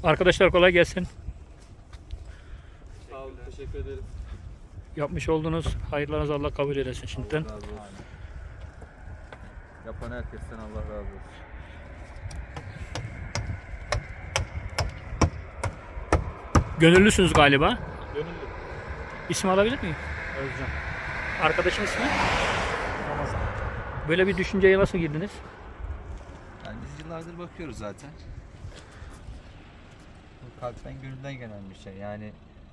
Arkadaşlar kolay gelsin. Sağ olun, teşekkür ederiz. Yapmış olduğunuz hayırlarınızı Allah kabul eylesin şimdiden. Allah razı olsun. Yapan herkesten Allah razı olsun. Gönüllüsünüz galiba. Gönüllü. İsim alabilir miyim? Özcan. Arkadaşın ismi? Ramazan. Böyle bir düşünceye nasıl girdiniz? Yani biz yıllardır bakıyoruz zaten. Bu kalpten gönülden gelen bir şey. Yani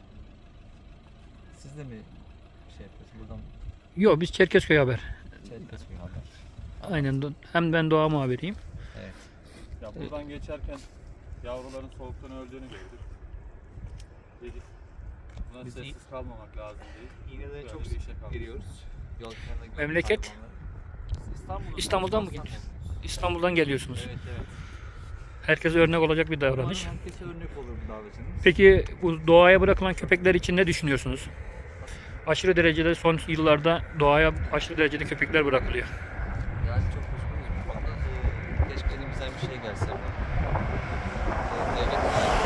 siz de mi şey yapıyorsunuz? Buradan Yok, biz Çerkezköy Haber. Çerkezköy haber. Aynen. Hem ben doğa muhabiriyim. Evet. Ya buradan geçerken yavruların soğuktan öldüğünü gördük. Dedik buna Biz sessiz kalmamak lazım değil. İğneleri Böyle çok bir işe sık kalktık. giriyoruz. Yol kenarında Memleket? İstanbul'dan mı gidiyorsunuz? İstanbul'dan geliyorsunuz. Evet evet. Herkese örnek olacak bir davranış. Umarım herkese örnek olur bu davranışınız. Peki bu doğaya bırakılan köpekler için ne düşünüyorsunuz? Aşırı derecede son yıllarda doğaya aşırı derecede köpekler bırakılıyor. Yani çok hoşumuz bu konuda. Keşke elimizden bir şey gelse. Devlet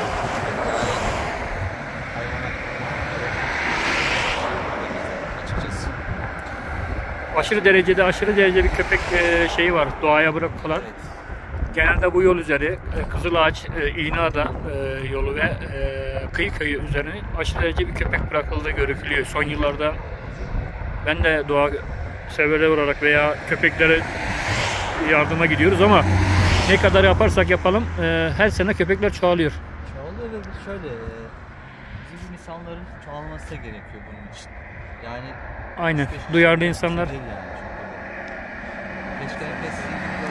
açıkçası. Aşırı derecede bir köpek şeyi var doğaya bırakılan. Evet. Genelde bu yol üzeri Kızılağaç, İğneada yolu ve Kıyı Köyü üzerine aşırı derece bir köpek bırakıldığı görülüyor. Son yıllarda ben de doğa severler olarak veya köpeklere yardıma gidiyoruz ama ne kadar yaparsak yapalım her sene köpekler çoğalıyor. Çoğalıyor ve biz şöyle bizim insanların çoğalması gerekiyor bunun için. Yani Aynen. 3-5 Duyarlı kişi insanlar. değil yani çünkü. Keşke herkes sizin gibi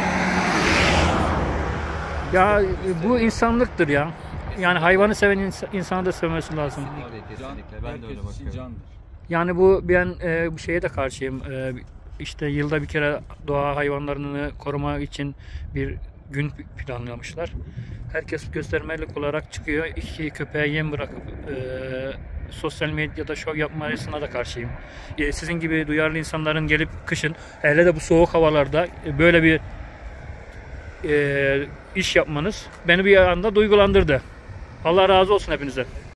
Ya bu insanlıktır ya. Yani hayvanı seven insanı da sevmesi lazım. kesinlikle ben de öyle Herkes için bakıyorum. candır. Yani ben bu şeye de karşıyım. İşte yılda bir kere doğa hayvanlarını koruma için bir gün planlamışlar. Herkes göstermelik olarak çıkıyor. 2 köpeğe yem bırakıp sosyal medyada şov yapmasına da karşıyım. Sizin gibi duyarlı insanların gelip kışın, hele de bu soğuk havalarda böyle bir iş yapmanız beni bir anda duygulandırdı. Allah razı olsun hepinize.